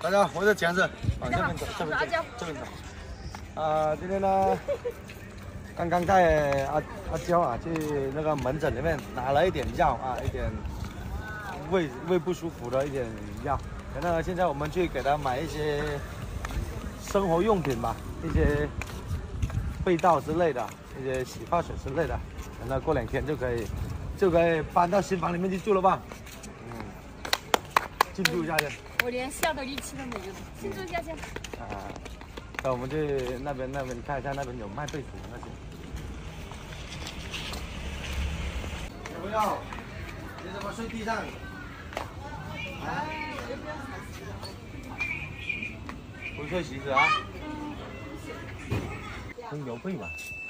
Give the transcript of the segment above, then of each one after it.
大家，我是强子，往这边走，这边走，这边走。今天呢，刚刚带阿娇啊去那个门诊里面拿了一点药啊，一点胃不舒服的一点药。然后现在我们去给他买一些生活用品吧，一些被罩之类的，一些洗发水之类的。然后过2天就可以搬到新房里面去住了吧？庆祝一下去。 我连笑的力气都没有，庆祝一下去。 那我们去那边看一下，那边有卖被子的那些。小朋友，你怎么睡地上？不睡席子啊？空调被吧？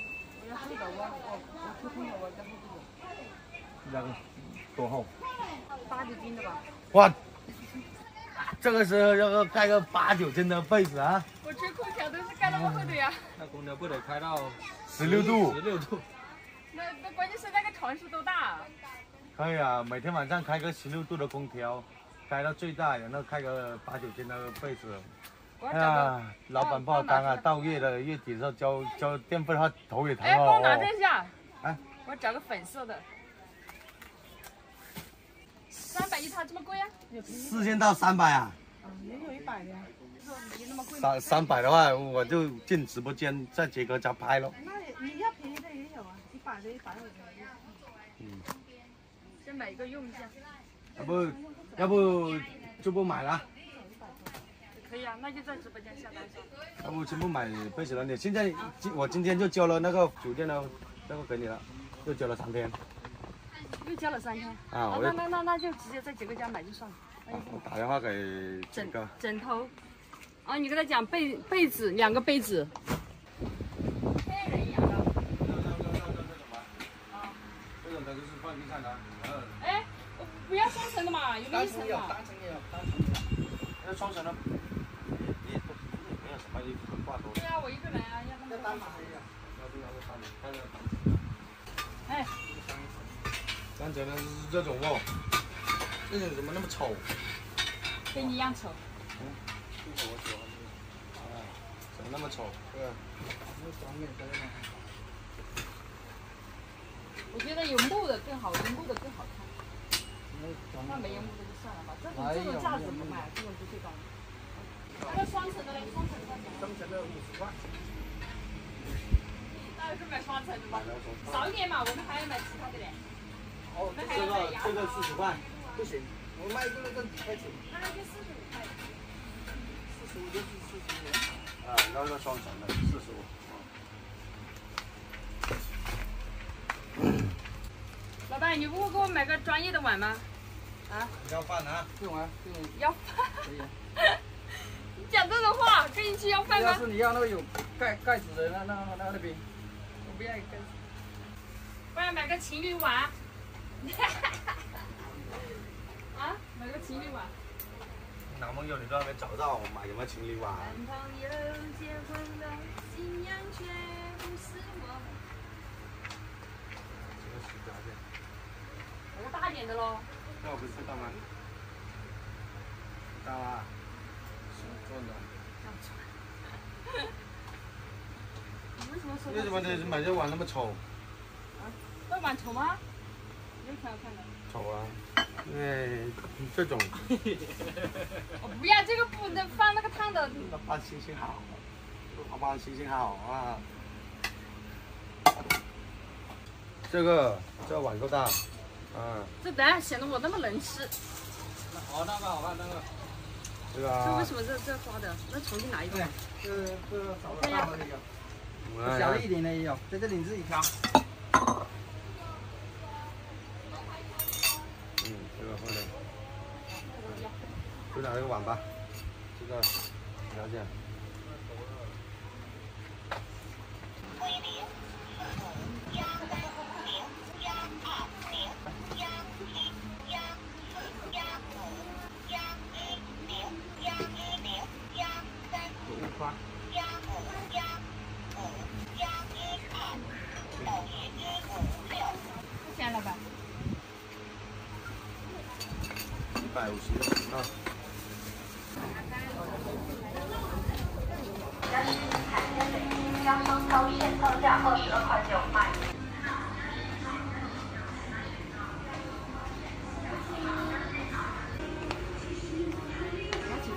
那个多厚 ？8、9斤的吧。 哇！这个时候要盖个8、9斤的被子啊！ 我吹空调都是盖那么厚的呀。 那空调不得开到16度？16度。 那关键是那个床是多大？ 可以啊，每天晚上开个16度的空调，开到最大，然后开个8、9斤的被子。哎呀，老板不好当啊！到月底的时候交电费的话，头也疼哦。 哎，帮我拿这下。 啊， 我找个粉色的。300一套这么贵啊 ？4000到300啊？ 也有100的呀。没那么贵。 300的话，我就进直播间在杰哥家拍了。 那你要便宜的也有啊，100的、150的。 先买一个用一下。 要不就不买了。 可以啊，那就在直播间下单算。 要不全部买被子了？你现在我今天就交了那个酒店的那个给你了，又交了3天。 又交了3天。 啊， 那就直接在杰哥家买就算了。 我打电话给杰哥。 枕头。啊，你跟他讲被子2个被子。黑人一样的。 这种的就是放地上的。 哎，不要双层的嘛，有没有1层嘛？ 单层也有，单层也有。那双层的，你没有什么衣服挂多。 对啊，我一个人啊，要那么单嘛。哎， 单层的是这种哦，这种怎么那么丑？ 跟你一样丑。 这个我喜欢。怎么那么丑？这个。 我觉得有木的更好，有木的更好看。那没有木的就算了吧，这种价值不卖，这种就最高。那双层的嘞，双层的。 双层的50块。 那是买双层的吧？少一点嘛，我们还要买其他的嘞。 哦，这个40块，不行，我卖这个更开始。 那就45块。 45就是45。啊，要个双层的45。 老板，你不会给我买个专业的碗吗？啊？ 要饭啊？不用啊，不用。 要饭？可以。你讲这种话，跟你去要饭吗？ 要是你要那个有盖子的，那边。 我不要有盖子。不然买个情侣碗。啊？买个情侣碗。 男朋友你都还没找到，买什么情侣碗？ 男朋友结婚了，新娘却不是我。买个大点的喽。 那我不是大吗？大啊，做的。 你为什么说？ 为什么你买这碗那么丑？ 啊，这碗丑吗？有挺好看的。 丑啊！因为这种。 我不要这个不能放那个烫的。 老板心情好，老板心情好啊。这碗够大。 这等下显得我那么能吃。 哦，那个好看，那个。 这个啊。 这为什么这花的？那重新拿一个。 这少了大的那个。小一点的也有，在这里你自己挑。 这个会的。就拿这个碗吧，这个了解。 多钱，老板 ？150啊。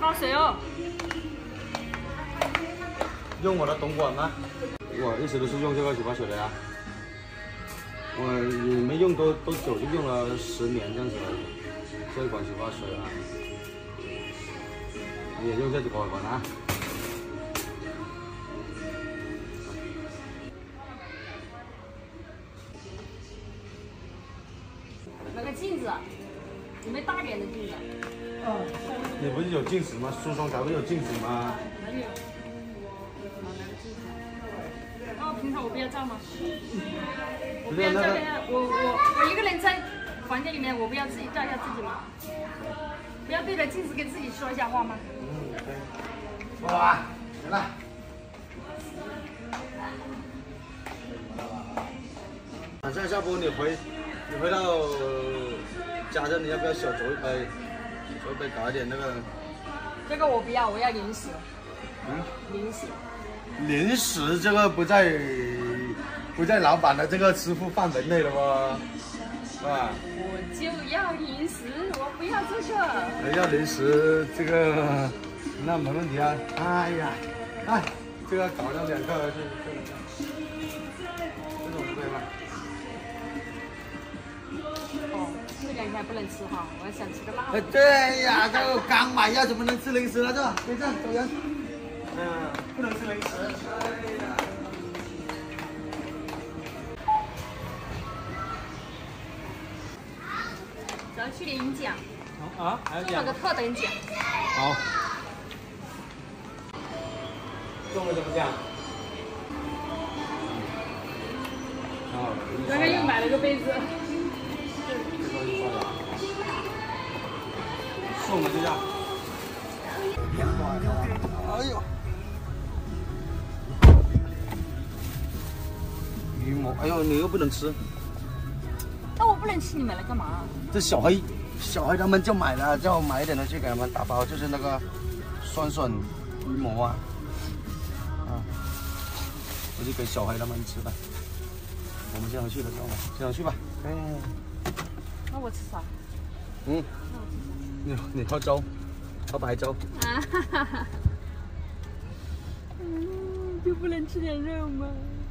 发水哦。 用我的东莞吗？我一直都是用这个洗发水的呀。我也没用多久，就用了10年这样子了。这一款洗发水啊，你也用这款啊。 那个镜子，有没有大点的镜子？ 你不是有近视吗？梳妆台不是有近视吗？ 没有。哦，平常我不要照吗？我不要照片，我一个人在房间里面，我不要自己照一下自己吗？不要对着镜子跟自己说一下话吗？ 说吧，行了。晚上下播你回到家这，你要不要小酌一杯？小酌一杯搞一点那个。 这个我不要，我要零食。零食。 零食这个不在老板的这个支付范围内了吗？是吧？ 我就要零食，我不要这个。 要零食这个那没问题啊。哎呀，哎，这个搞了2个这种可以吗？ 哦，这2个还不能吃哈，我想吃个辣的。 对呀，这个刚买药怎么能吃零食了？这别这样，走人。不能吃零食。哎呀。 只要去领奖， 啊，还有中了个特等奖。 好。 中了怎么讲？ 刚刚又买了个杯子。 送的这样。哎呦！羽毛，哎呦，你又不能吃。 那我不能吃，你买来干嘛？ 这小黑他们就买了，叫我买一点的去给他们打包，就是那个酸笋羽毛啊，我就给小黑他们吃吧。我们先回去了，知道吗？先回去吧。 那我吃啥？ 你喝粥，喝白粥。 啊哈哈哈。就不能吃点肉吗？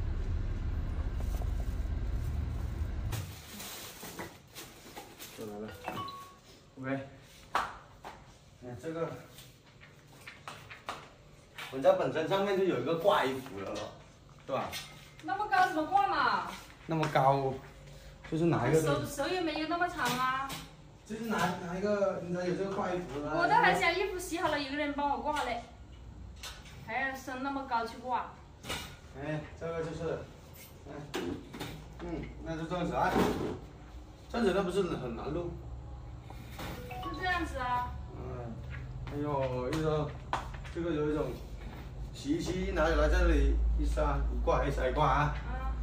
又来了。OK。这个，我家本身上面就有一个挂衣服的了，对吧？ 那么高怎么挂嘛？ 那么高，就是拿一个。 手也没有那么长啊。 就是拿一个，你知道有这个挂衣服的。 我都还想衣服洗好了，有个人帮我挂嘞，还要升那么高去挂。 哎，这个就是，那就这样子啊。这样子那不是很难录？ 就这样子啊。 还有这个有一种洗衣机拿起来这里一撒一挂一撒一挂啊。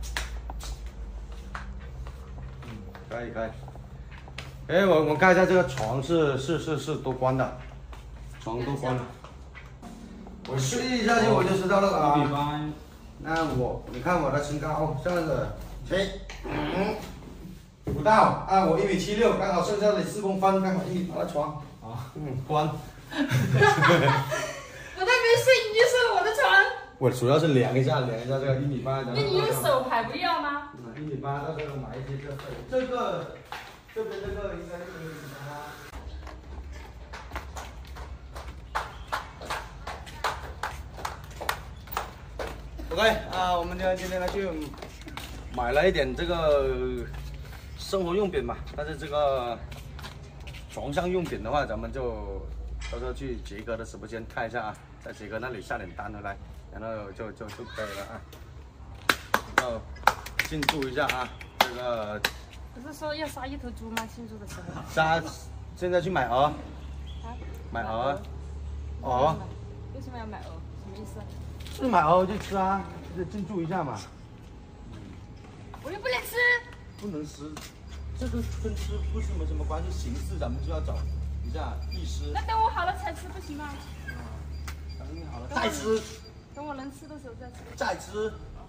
可以。哎，我看一下这个床是都关的，床都关了。我试一下我就知道了啊。那你看我的身高这样子，7，不到啊，我1.76米，刚好剩下的4公分，刚好1米8的床。关。 我都没睡，你就睡我的床。 我主要是量一下这个1.8米。 那你用手还不要吗 ？1.8米，到时候买一些这个。这边这个应该是1.8米。OK 啊，我们今天呢去买了一点这个生活用品嘛，但是这个床上用品的话，咱们就到时候去杰哥的直播间看一下啊，在杰哥那里下点单回来，然后就可以了啊。然后庆祝一下啊，这个。 不是说要杀一头猪吗？庆祝的时候。 杀，现在去买鹅。买鹅。鹅。 为什么要买鹅？什么意思？ 是买鹅就吃啊，就庆祝一下嘛。 我又不能吃。 不能吃，这个跟吃不是没什么关系，形式咱们就要找一下意思。 那等我好了才吃不行吗？ 等你好了再吃。 等我能吃的时候再吃。 再吃。